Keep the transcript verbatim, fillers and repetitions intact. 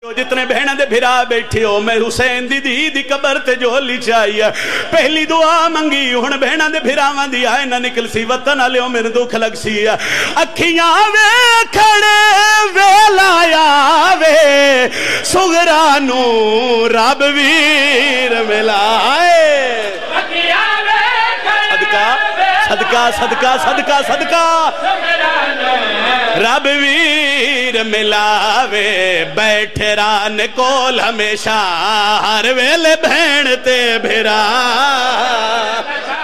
जितने बहना दे भिरा बैठे हो मैं हुसैन दी धी दी कबर ते झोली चाही है पहली दुआ मंगी हुण बहना दे भिरावां दी आए ना निकल सी वतन आलियो मेरे दुख लग सी अखियां वेखड़े वेलाया वे सुगरा नू रब वीर मिलाए सदका सदका सदका सदका सदका रब वीर मिलावे बैठे रान कोल हमेशा हर वेले बहन ते भिरा